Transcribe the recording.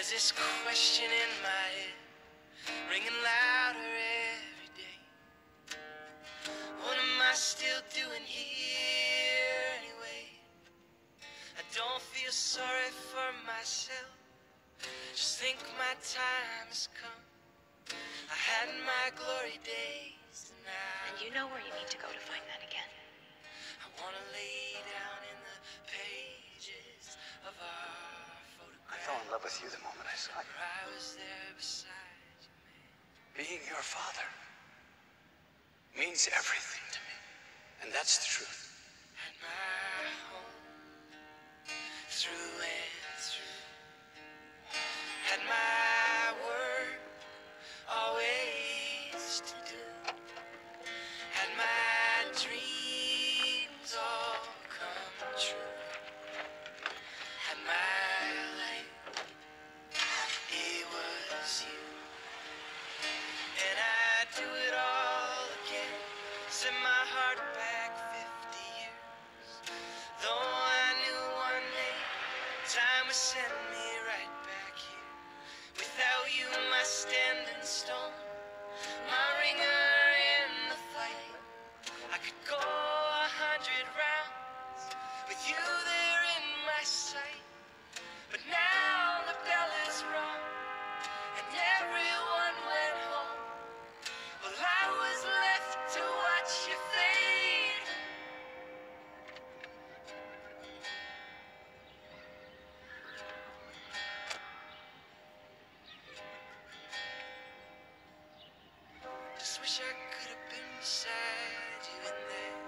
There's this question in my head, ringing louder every day. What am I still doing here anyway? I don't feel sorry for myself, just think my time has come. I had my glory days, and now And you know where you need to go to find that again. I wanna lay down in the pages of our photograph. I fell in love with you the moment I saw you. Where I was there beside you, man. Being your father means everything to me. And that's the truth. At my home, through and through. Had my work always to do. Had my dreams all come true. Had my life, it was you. And I'd do it all again, send my heart back 50 years. Though I knew one day time would send me right back here. Without you, my standing stone, my ringer in the fight. I could go 100 rounds with you there in my sight. But now the bell is rung and everyone went home. Well, I was left to watch you fade. Just wish I could have been beside you in there.